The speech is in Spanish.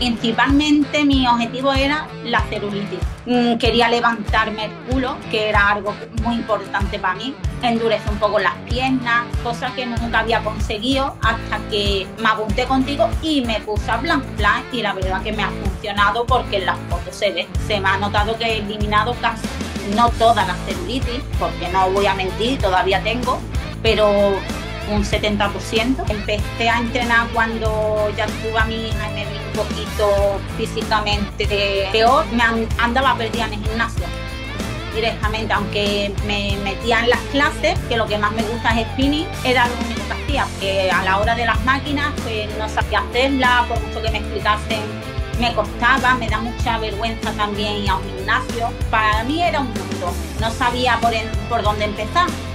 Principalmente mi objetivo era la celulitis. Quería levantarme el culo, que era algo muy importante para mí. Endurece un poco las piernas, cosa que nunca había conseguido hasta que me apunté contigo y me puse a Plan. Y la verdad que me ha funcionado porque en las fotos se ve. Se me ha notado que he eliminado casi, no toda la celulitis, porque no voy a mentir, todavía tengo, pero un 70%. Empecé a entrenar cuando ya tuve a mi hija y me vi un poquito físicamente peor. Me andaba perdida en el gimnasio directamente, aunque me metía en las clases, que lo que más me gusta es spinning, era lo único que hacía, que a la hora de las máquinas pues no sabía hacerla, por mucho que me explicasen me costaba, me da mucha vergüenza también ir a un gimnasio. Para mí era un mundo, no sabía por dónde empezar.